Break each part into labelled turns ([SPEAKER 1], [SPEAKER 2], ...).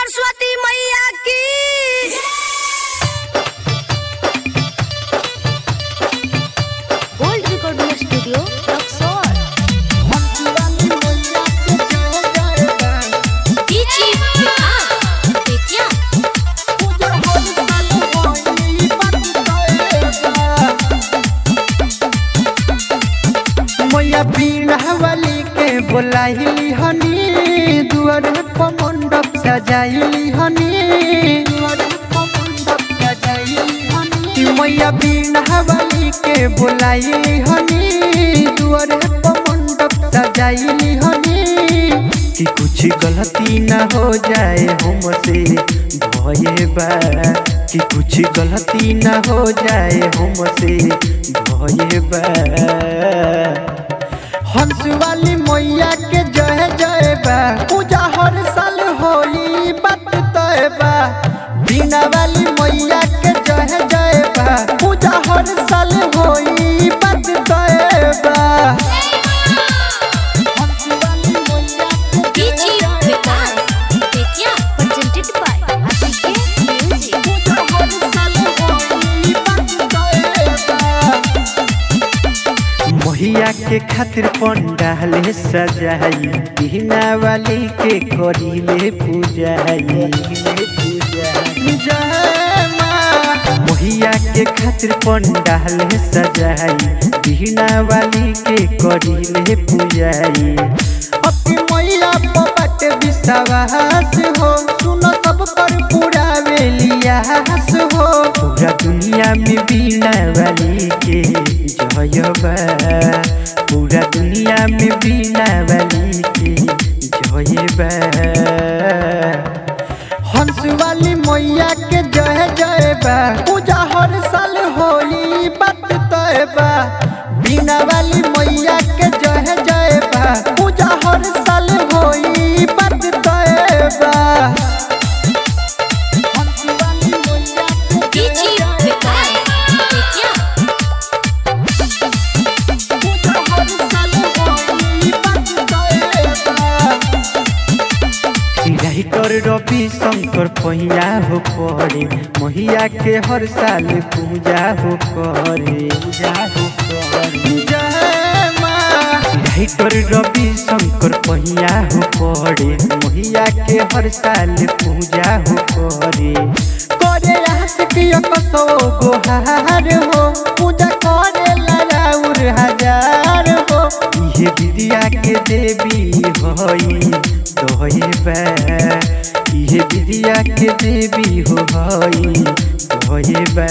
[SPEAKER 1] सरस्वती मैया की। Gold recording studio Raxaul.
[SPEAKER 2] मैया बीड़ावली के बोलाइली हनी, दुआर पर मंडप सजाइली हनी, दुआर पर मंडप सजाइली हनी। मैया बीड़ावली के बोलाइली हनी, दुआर पर मंडप सजाइली हनी। कि कुछ गलती ना हो जाए हमसे भये बा, कि कुछ गलती ना हो जाए हमसे भये बा। हंस वाली मैया के जय जय बा, पूजा हर साल होई बात तय बा। बीना वाली मैया के जय जय बा, पूजा हर साल होई बात तय बा। हंस वाली मैया के जय जय बा,
[SPEAKER 1] presented by ATK Music।
[SPEAKER 2] पूजा हर साल होई बात तय बा। मैया के खातिर पंडाल सजाई, बीना वाली के करीले पूजाई। मैया के खातिर पंडाल सजाई, बीना वाली के करीले पूजाई। अपनी मैया पपट विश्वास हो, सुनो सब पर पूरा वेलियास हो। पूरा दुनिया में बीना वाली के जय बा, पूरा दुनिया में बीना वाली के जय बा। हंस वाली मैया के जय जय बा, पूजा हर साल होई बात तय बा। बीना वाली मैया के जय जय बा, पूजा हर साल होई बात तय बा। हंस वाली मैया के जय जय बा, पूजा हर साल होई बात तय बा। राइटर रवि शंकर पहिया हो पड़े, मैया के हर साल पूजा हो करे, पूजा हो करे। जय माँ। राइटर रवि शंकर पहिया हो पड़े, मैया के हर साल पूजा हो करे। करे आशिकिया कसो गोहार हो, पूजा करे लराउर हजार हो। ये विद्या के देवी होई तोहे बा, ये विद्या के देवी हो होई तोहे बा।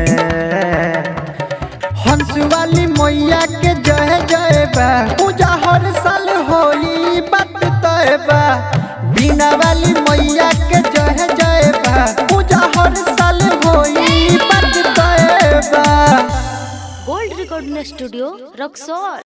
[SPEAKER 2] हंस वाली मैया के जय जय बा, पूजा हर साल होई बात तय बा। बीना वाली मैया के जय जय बा, पूजा हर साल होई बात तय बा।
[SPEAKER 1] Gold recording studio Raxaul.